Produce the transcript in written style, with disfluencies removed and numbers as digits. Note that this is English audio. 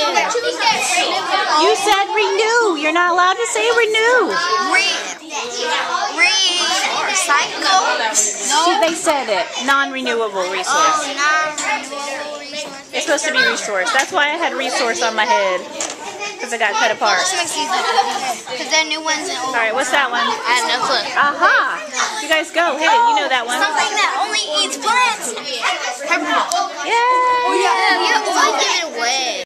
You said renew. You're not allowed to say renew. Recycle? No. They said it. Non-renewable resource. Oh, non-renewable resource. It's supposed to be resource. That's why I had resource on my head. Because it got cut apart. Because there are new ones and old ones. Alright, what's that one? I have no clue. Aha! You guys go. Hit it. You know that one. Something that only eats plants. Yay! Yeah, we'll give it away.